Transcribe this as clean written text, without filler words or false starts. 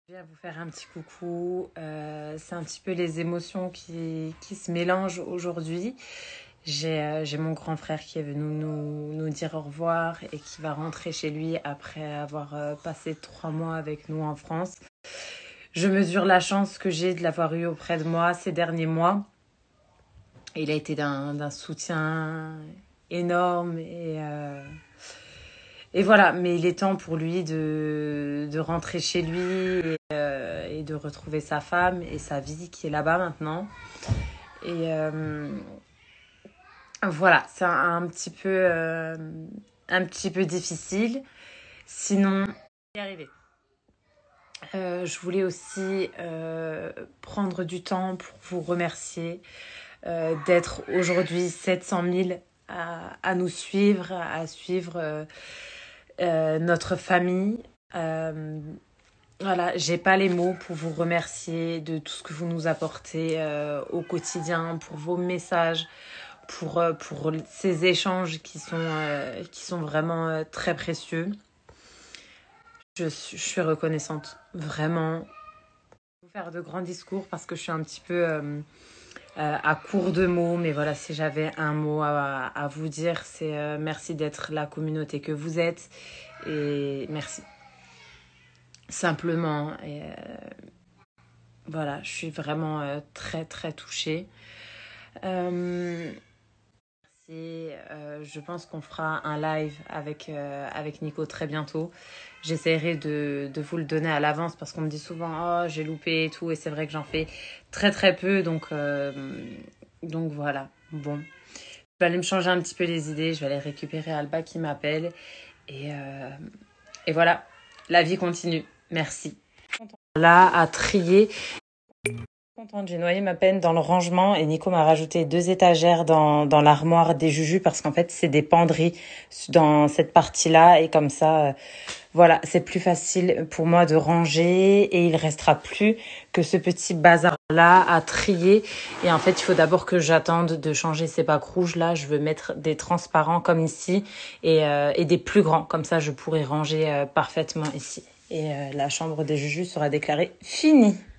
Je viens vous faire un petit coucou. C'est un petit peu les émotions qui se mélangent aujourd'hui. J'ai mon grand frère qui est venu nous dire au revoir et qui va rentrer chez lui après avoir passé 3 mois avec nous en France. Je mesure la chance que j'ai de l'avoir eu auprès de moi ces derniers mois. Il a été d'un soutien énorme et voilà, mais il est temps pour lui de rentrer chez lui et de retrouver sa femme et sa vie qui est là-bas maintenant. Et voilà, c'est un petit peu difficile. Sinon, y arriver. Je voulais aussi prendre du temps pour vous remercier d'être aujourd'hui 700 000 à nous suivre, à suivre notre famille. Voilà, j'ai pas les mots pour vous remercier de tout ce que vous nous apportez au quotidien, pour vos messages, pour ces échanges qui sont vraiment très précieux. Je suis reconnaissante, vraiment. Je vais vous faire de grands discours parce que je suis un petit peu à court de mots, mais voilà, si j'avais un mot à vous dire, c'est merci d'être la communauté que vous êtes et merci. Simplement, et voilà, je suis vraiment très très touchée. Je pense qu'on fera un live avec Nico très bientôt. J'essaierai de vous le donner à l'avance parce qu'on me dit souvent oh j'ai loupé et tout et c'est vrai que j'en fais très très peu donc voilà. Bon, je vais aller me changer un petit peu les idées, je vais aller récupérer Alba qui m'appelle et voilà, la vie continue. Merci. Là à trier. Contente, j'ai noyé ma peine dans le rangement et Nico m'a rajouté 2 étagères dans l'armoire des jujus parce qu'en fait c'est des penderies dans cette partie-là et comme ça voilà, c'est plus facile pour moi de ranger et il restera plus que ce petit bazar-là à trier. Et en fait, il faut d'abord que j'attende de changer ces bacs rouges là. Je veux mettre des transparents comme ici et des plus grands. Comme ça, je pourrai ranger parfaitement ici. Et la chambre des jujus sera déclarée finie.